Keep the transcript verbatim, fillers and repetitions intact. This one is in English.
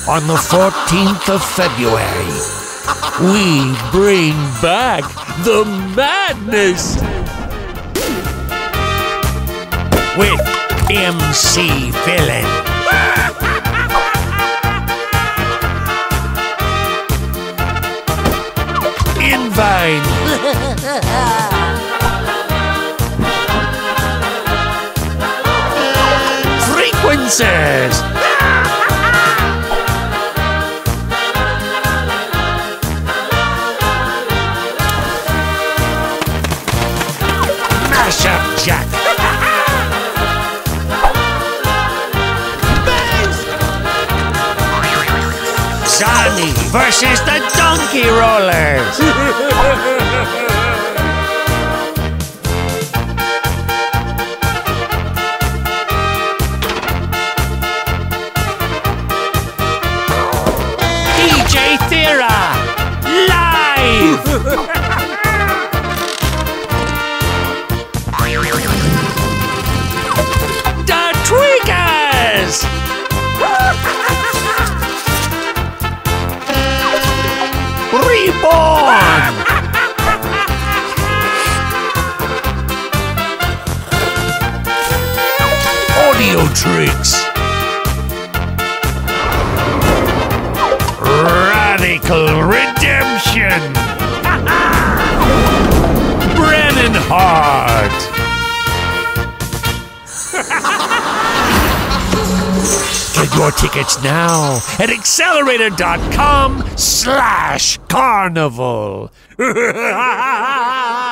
On the fourteenth of February, we bring back the madness with M C Villain. Invine. Frequencies. Mashup Jack. Johnny versus the Donkey Rollers. D J Thera live. The Tweakers. Reborn! Audio Tricks. Radical Redemption. Brennan Hart. Get your tickets now at Xxlerator dot com slash carnaval.